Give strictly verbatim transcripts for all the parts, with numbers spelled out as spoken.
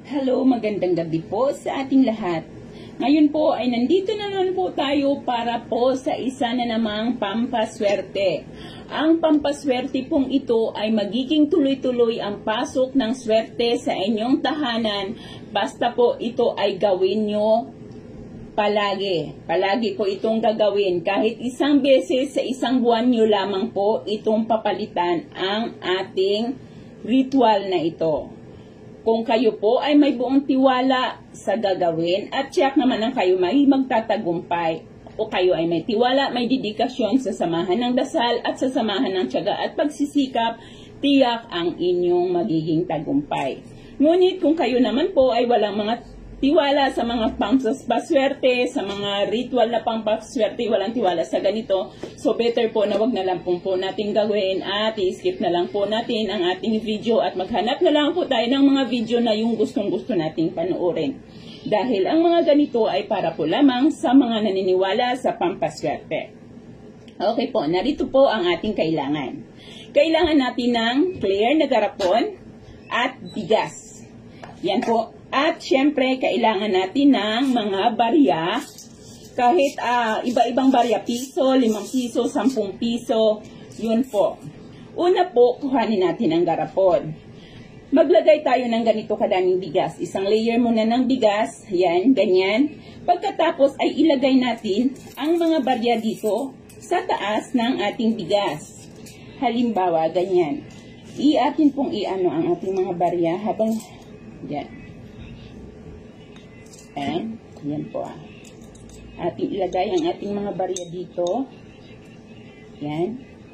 Hello, magandang gabi po sa ating lahat. Ngayon po ay nandito na naman po tayo para po sa isa na namang pampaswerte. Ang pampaswerte pong ito ay magiging tuloy-tuloy ang pasok ng swerte sa inyong tahanan basta po ito ay gawin nyo palagi. Palagi po itong gagawin. Kahit isang beses sa isang buwan nyo lamang po itong papalitan ang ating ritual na ito. Kung kayo po ay may buong tiwala sa gagawin at tiyak naman ang kayo may magtatagumpay o kayo ay may tiwala, may dedikasyon sa samahan ng dasal at sa samahan ng tiyaga at pagsisikap, tiyak ang inyong magiging tagumpay. Ngunit kung kayo naman po ay walang mga tiwala sa mga pampaswerte, sa mga ritual na pampaswerte, walang tiwala sa ganito, so better po na wag na lang po, po natin gawin at i-skip na lang po natin ang ating video at maghanap na lang po tayo ng mga video na yung gustong gusto nating panoorin. Dahil ang mga ganito ay para po lamang sa mga naniniwala sa pampaswerte. Okay po, narito po ang ating kailangan. Kailangan natin ng clear na garapon at bigas. Yan po. At syempre, kailangan natin ng mga barya, kahit uh, iba-ibang barya, piso, limang piso, sampung piso, yun po. Una po, kuhanin natin ang garapon. Maglagay tayo ng ganito kadaming bigas. Isang layer muna ng bigas, yan, ganyan. Pagkatapos ay ilagay natin ang mga barya dito sa taas ng ating bigas. Halimbawa, ganyan. I-atin pong i-ano ang ating mga barya habang, yan. Ayan, yan po ah. Ating ilagay ang ating mga barya dito. Yan.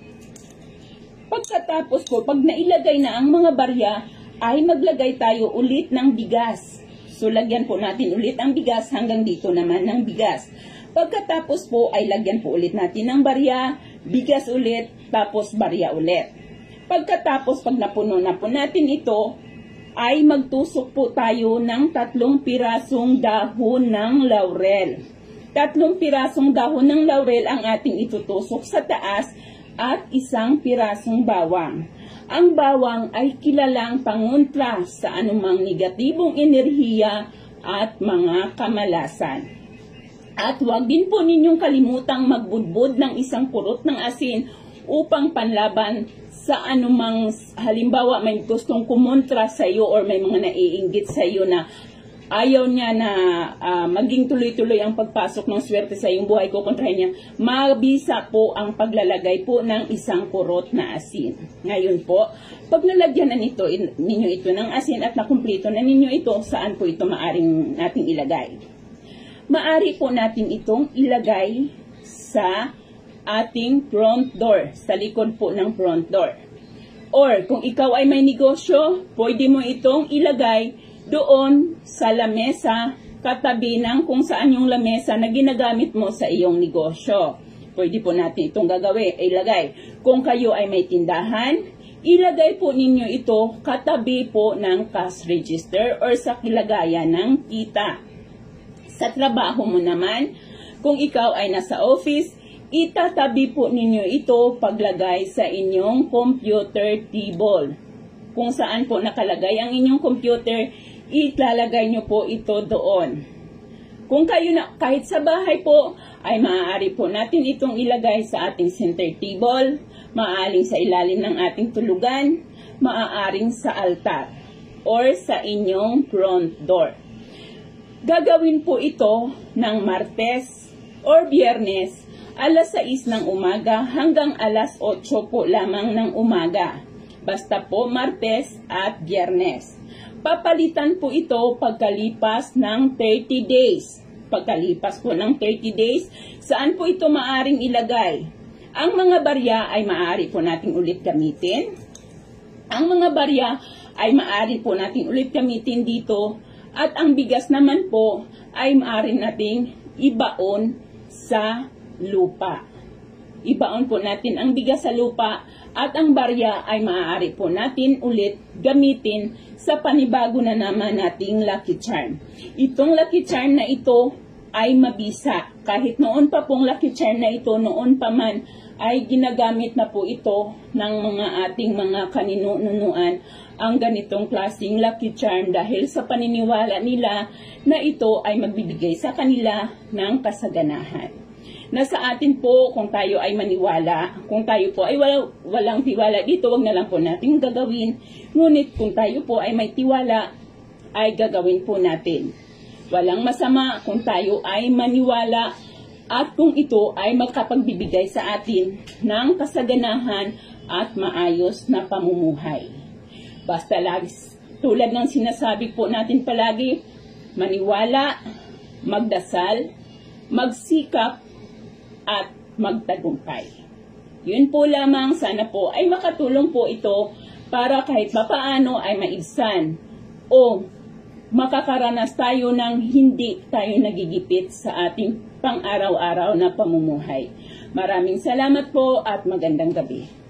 Pagkatapos po, pag nailagay na ang mga barya, ay maglagay tayo ulit ng bigas. So, lagyan po natin ulit ang bigas hanggang dito naman ng bigas. Pagkatapos po, ay lagyan po ulit natin ng barya, bigas ulit, tapos barya ulit. Pagkatapos, pag napuno na po natin ito, ay magtusok po tayo ng tatlong pirasong dahon ng laurel. Tatlong pirasong dahon ng laurel ang ating itutusok sa taas at isang pirasong bawang. Ang bawang ay kilalang pangontra sa anumang negatibong enerhiya at mga kamalasan. At huwag din po ninyong kalimutang magbudbud ng isang kurot ng asin upang panlaban sa anumang, halimbawa may gustong kumontra sa iyo or may mga naiinggit sa iyo na ayaw niya na uh, maging tuloy-tuloy ang pagpasok ng swerte sa iyong buhay, kukontrahin niya, mabisa po ang paglalagay po ng isang kurot na asin. Ngayon po, pag nalagyan na nito, in, ninyo ito ng asin at nakumplito na ninyo ito, saan po ito maaring nating ilagay? Maari po natin itong ilagay sa ating front door, sa likod po ng front door. Or, kung ikaw ay may negosyo, pwede mo itong ilagay doon sa lamesa, katabi ng kung saan yung lamesa na ginagamit mo sa iyong negosyo. Pwede po natin itong gagawin, ilagay. Kung kayo ay may tindahan, ilagay po ninyo ito katabi po ng cash register or sa kilagayan ng kita. Sa trabaho mo naman, kung ikaw ay nasa office, itatabi po ninyo ito paglagay sa inyong computer table. Kung saan po nakalagay ang inyong computer, ilalagay nyo po ito doon. Kung kayo na, kahit sa bahay po, ay maaari po natin itong ilagay sa ating center table, maaaring sa ilalim ng ating tulugan, maaaring sa altar, or sa inyong front door. Gagawin po ito ng Martes or Biyernes, alas sais ng umaga hanggang alas otso po lamang ng umaga. Basta po Martes at Biyernes. Papalitan po ito pagkalipas ng thirty days. Pagkalipas po ng thirty days, saan po ito maaring ilagay? Ang mga barya ay maaari po nating ulit gamitin. Ang mga barya ay maaari po nating ulit gamitin dito. At ang bigas naman po ay maaari nating ibaon sa lupa. Ibaon po natin ang bigas sa lupa at ang barya ay maaari po natin ulit gamitin sa panibago na naman nating lucky charm. Itong lucky charm na ito ay mabisa. Kahit noon pa pong Lucky Charm na ito, noon pa man, ay ginagamit na po ito ng mga ating mga kaninunuan ang ganitong klaseng Lucky Charm dahil sa paniniwala nila na ito ay magbibigay sa kanila ng kasaganahan. Nasa atin po kung tayo ay maniwala, kung tayo po ay wala, walang tiwala dito, wag na lang po natin gagawin. Ngunit kung tayo po ay may tiwala, ay gagawin po natin. Walang masama kung tayo ay maniwala at kung ito ay magkapagbibigay sa atin ng kasaganahan at maayos na pamumuhay. Basta lagi, tulad ng sinasabi po natin palagi, maniwala, magdasal, magsikap, at magtagumpay. Yun po lamang, sana po ay makatulong po ito para kahit papaano ay maibsan o makakaranas tayo ng hindi tayo nagigipit sa ating pang-araw-araw na pamumuhay. Maraming salamat po at magandang gabi.